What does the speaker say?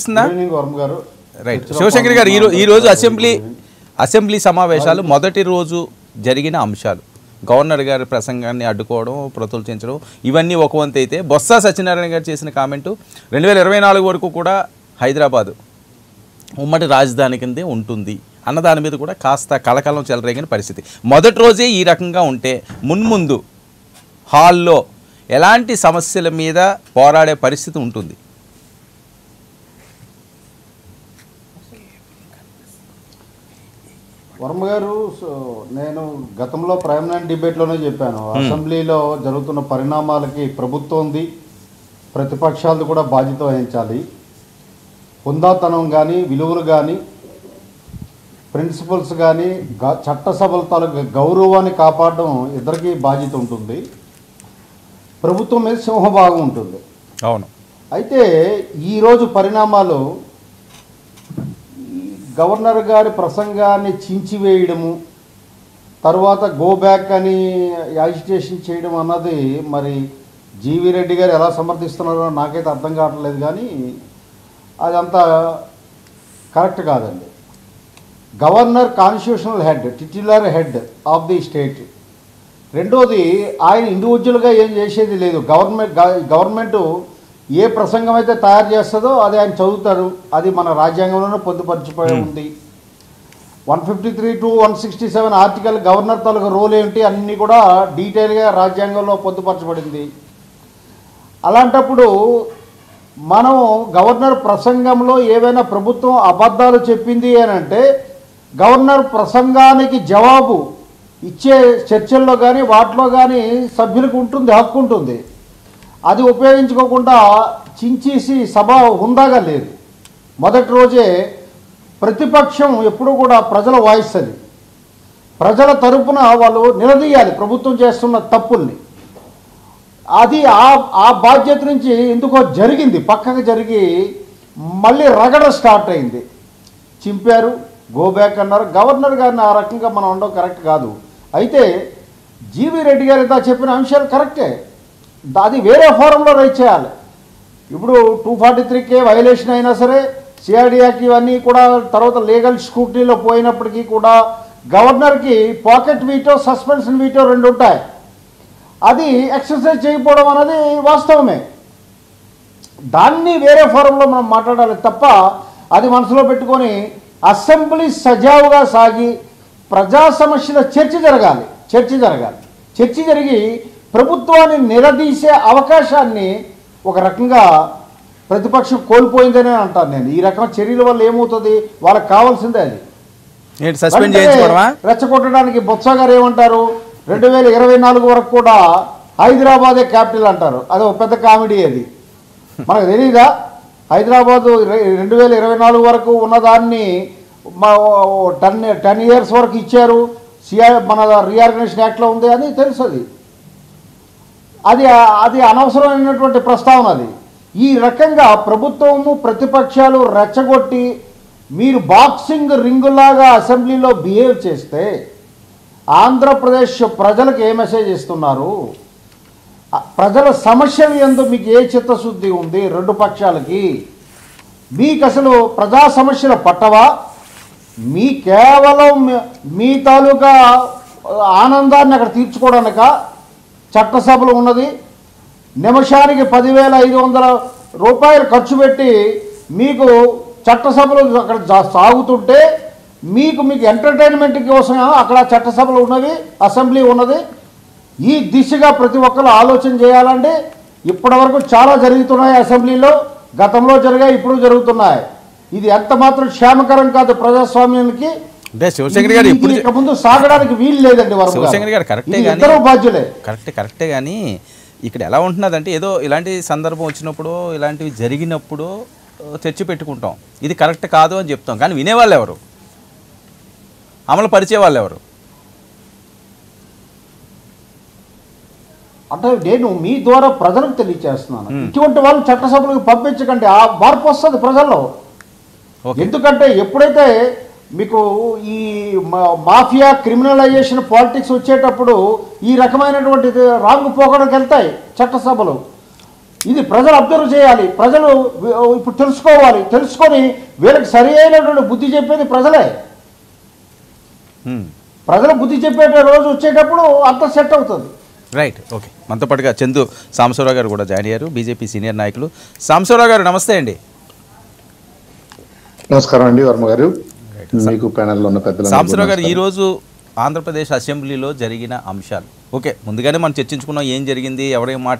వినిపిస్తుందా? రైట్. శివశంకర్ గారు, ఈరోజు అసెంబ్లీ సమావేశాలు మొదటి రోజు జరిగిన అంశాలు, గవర్నర్ గారి ప్రసంగాన్ని అడ్డుకోవడం, ప్రతుల్చించడం, ఇవన్నీ ఒక వంతు అయితే బొత్స సత్యనారాయణ గారు చేసిన కామెంటు 2024 వరకు కూడా హైదరాబాదు ఉమ్మడి రాజధాని కిందే ఉంటుంది అన్న దాని మీద కూడా కాస్త కలకలం చెలరేగిన పరిస్థితి. మొదటి రోజే ఈ రకంగా ఉంటే మున్ముందు హాల్లో ఎలాంటి సమస్యల మీద పోరాడే పరిస్థితి ఉంటుంది? వర్మ గారు, నేను గతంలో ప్రైమ్ నైన్ డిబేట్లోనే చెప్పాను, అసెంబ్లీలో జరుగుతున్న పరిణామాలకి ప్రభుత్వంది, ప్రతిపక్షాలది కూడా బాధ్యత వహించాలి. హుందాతనం కానీ, విలువలు కానీ, ప్రిన్సిపల్స్ కానీ, చట్టసభల తాలూకు గౌరవాన్ని కాపాడడం ఇద్దరికీ బాధ్యత ఉంటుంది. ప్రభుత్వం మీద సింహభాగం ఉంటుంది. అవును. అయితే ఈరోజు పరిణామాలు గవర్నర్ గారి ప్రసంగాన్ని చించివేయడము, తర్వాత గో బ్యాక్ అని యాజిటేషన్ చేయడం అన్నది మరి జీవీ రెడ్డి గారు ఎలా సమర్థిస్తున్నారో నాకైతే అర్థం కావట్లేదు. కానీ అదంతా కరెక్ట్ కాదండి. Governor constitutional head, titular head of the state. రెండోది, ఆయన ఇండివిజువల్గా ఏం చేసేది లేదు. గవర్నమెంట్ ఏ ప్రసంగం అయితే తయారు చేస్తుందో అది ఆయన చదువుతారు. అది మన రాజ్యాంగంలోనే పొందుపరిచిపోయి ఉంది. 153 to 167 ఆర్టికల్ గవర్నర్ తాలూకు రోల్ ఏంటి అన్నీ కూడా డీటెయిల్గా రాజ్యాంగంలో పొందుపరచబడింది. అలాంటప్పుడు మనం గవర్నర్ ప్రసంగంలో ఏవైనా ప్రభుత్వం అబద్ధాలు చెప్పింది అని అంటే గవర్నర్ ప్రసంగానికి జవాబు ఇచ్చే చర్చల్లో కానీ వాటిలో కానీ సభ్యులకు ఉంటుంది, హక్కు ఉంటుంది. అది ఉపయోగించుకోకుండా చించేసి సభ హుందాగా లేదు. మొదటి రోజే ప్రతిపక్షం ఎప్పుడు కూడా ప్రజల వాయిస్, అది ప్రజల తరపున వాళ్ళు నిలదీయాలి ప్రభుత్వం చేస్తున్న తప్పుల్ని. అది ఆ బాధ్యత నుంచి ఎందుకో జరిగింది, పక్కకు జరిగి మళ్ళీ రగడ స్టార్ట్ అయింది. చింపారు, గో బ్యాక్ అన్నారు. గవర్నర్ గారిని ఆ రకంగా మనం ఉండడం కరెక్ట్ కాదు. అయితే జీవీ రెడ్డి గారి చెప్పిన అంశాలు కరెక్టే, అది వేరే ఫోరంలో రైట్ చేయాలి. ఇప్పుడు 243K వైలేషన్ అయినా సరే, సిఆర్డీ యాక్ట్ ఇవన్నీ కూడా తర్వాత లీగల్ స్క్రూటనీలో పోయినప్పటికీ కూడా గవర్నర్కి పాకెట్ వీటో, సస్పెన్షన్ వీటో రెండు ఉంటాయి. అది ఎక్సర్సైజ్ చేయకపోవడం అనేది వాస్తవమే. దాన్ని వేరే ఫోరంలో మనం మాట్లాడాలి తప్ప అది మనసులో పెట్టుకొని అసెంబ్లీ సజావుగా సాగి ప్రజా సమస్యల చర్చ జరిగి ప్రభుత్వాన్ని నిలదీసే అవకాశాన్ని ఒక రకంగా ప్రతిపక్షం కోల్పోయిందనే అంటాను నేను. ఈ రకం చర్యల వల్ల ఏమవుతుంది, వాళ్ళకి కావాల్సిందే అది. రెచ్చగొట్టడానికి బొత్స గారు ఏమంటారు, 2024 వరకు కూడా హైదరాబాదే క్యాపిటల్ అంటారు. అది ఒక పెద్ద కామెడీ. అది మనకు తెలీదా? హైదరాబాదు 2024 వరకు ఉన్నదాన్ని 10 years వరకు ఇచ్చారు. మన రీఆర్గనైజేషన్ యాక్ట్లో ఉంది అని తెలుసు. అది అనవసరమైనటువంటి ప్రస్తావన. అది ఈ రకంగా ప్రభుత్వము ప్రతిపక్షాలు రెచ్చగొట్టి మీరు బాక్సింగ్ రింగులాగా అసెంబ్లీలో బిహేవ్ చేస్తే ఆంధ్రప్రదేశ్ ప్రజలకు ఏ మెసేజ్ ఇస్తున్నారు? ప్రజల సమస్యలు యందు మీకు ఏ చిత్తశుద్ధి ఉంది? రెండు పక్షాలకి మీకు అసలు ప్రజా సమస్యలు పట్టవా? మీ కేవలం మీ తాలూకా ఆనందాన్ని అక్కడ తీర్చుకోవడానిక చట్టసభలు ఉన్నది? నిమిషానికి 10,500 రూపాయలు ఖర్చు పెట్టి మీకు చట్టసభలు అక్కడ సాగుతుంటే మీకు ఎంటర్టైన్మెంట్ కోసం అక్కడ చట్టసభలు ఉన్నవి, అసెంబ్లీ ఉన్నది. ఈ దిశగా ప్రతి ఒక్కరు ఆలోచన చేయాలండి. ఇప్పటివరకు చాలా జరుగుతున్నాయి అసెంబ్లీలో, గతంలో జరిగాయి, ఇప్పుడు జరుగుతున్నాయి. ఇది ఎంత మాత్రం క్షేమకరం కాదు ప్రజాస్వామ్యానికి. ముందు సాగడానికి వీలు లేదండి. శివశంకర్ గారు కరెక్టే, ఇద్దరు బాధ్యులే. కరెక్టే కానీ ఇక్కడ ఎలా ఉంటున్నదంటే ఏదో ఇలాంటి సందర్భం వచ్చినప్పుడు, ఇలాంటివి జరిగినప్పుడు చర్చ పెట్టుకుంటాం, ఇది కరెక్ట్ కాదు అని చెప్తాం. కానీ వినేవాళ్ళు ఎవరు? అమలు పరిచే వాళ్ళు ఎవరు? అంటే నేను మీ ద్వారా ప్రజలకు తెలియజేస్తున్నాను, ఇటువంటి వాళ్ళు చట్టసభలకు పంపించకండి. ఆ మార్పు వస్తుంది ప్రజల్లో. ఎందుకంటే ఎప్పుడైతే మీకు ఈ మాఫియా క్రిమినలైజేషన్ పాలిటిక్స్ వచ్చేటప్పుడు ఈ రకమైనటువంటి రాంగ్ పోకడకు వెళ్తాయి చట్టసభలు. ఇది ప్రజలు అబ్జర్వ్ చేయాలి, ప్రజలు ఇప్పుడు తెలుసుకోవాలి, తెలుసుకొని వీళ్ళకి సరి అయినటువంటి బుద్ధి చెప్పేది ప్రజలే. ప్రజల బుద్ధి చెప్పే రోజు వచ్చేటప్పుడు అంత సెట్ అవుతుంది. Right, okay. మనతో పాటుగా చందు సాంబశివరావు గారు కూడా జాయిన్ అయ్యారు, బీజేపీ సీనియర్ నాయకులు. సాంబశివరావు గారు నమస్తే అండి. నమస్కారం అండి వర్మ గారు, మీకు ప్యానెల్లో ఉన్న పెద్దలు. సాంబశివరావు గారు, ఈరోజు ఆంధ్రప్రదేశ్ అసెంబ్లీలో జరిగిన అంశాలు ఓకే, ముందుగానే మనం చర్చించుకున్నాం ఏం జరిగింది, ఎవరేం